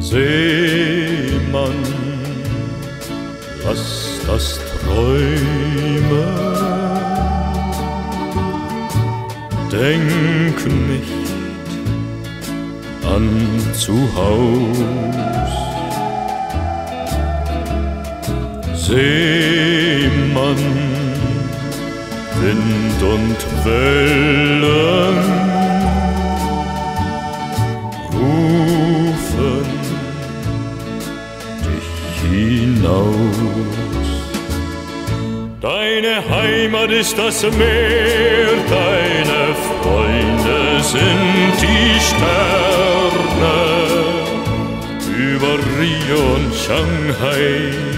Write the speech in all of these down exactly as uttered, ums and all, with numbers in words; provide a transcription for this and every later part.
Seemann, lass das Träumen, denk nicht an zu Haus. Seemann, Wind und Wellen rufen dich hinaus. Deine Heimat ist das Meer, deine Freunde sind die Sterne. Über Rio und Shanghai,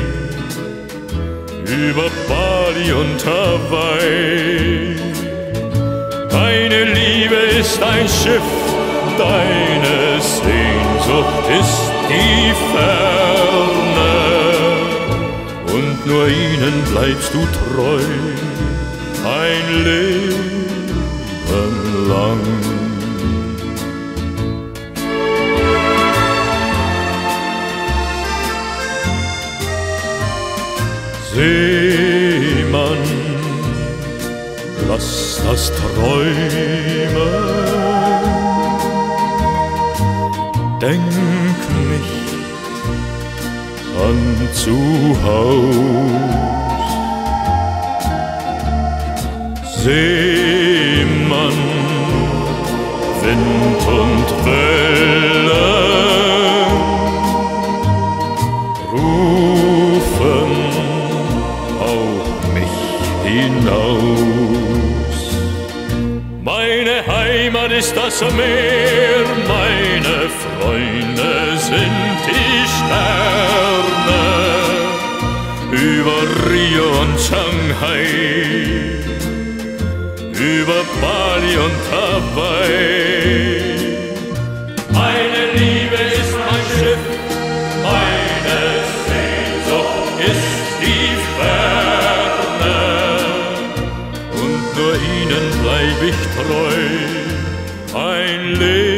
über Bali und Hawaii. Deine Liebe ist ein Schiff, deine Sehnsucht ist die Ferne. Und nur ihnen bleibst du treu, ein Leben lang. Seemann, lass das Träumen, denk nicht an zu Haus. Seemann, Wind und Wellen rufen auch mich hinaus. Meine Heimat ist das Meer, meine Freunde sind die Sterne. Über Rio und Shanghai, über Bali und Hawaii. Meine Liebe ist mein Schiff, meine Sehnsucht ist die Ferne. Und nur ihnen bleib ich treu, ein Leben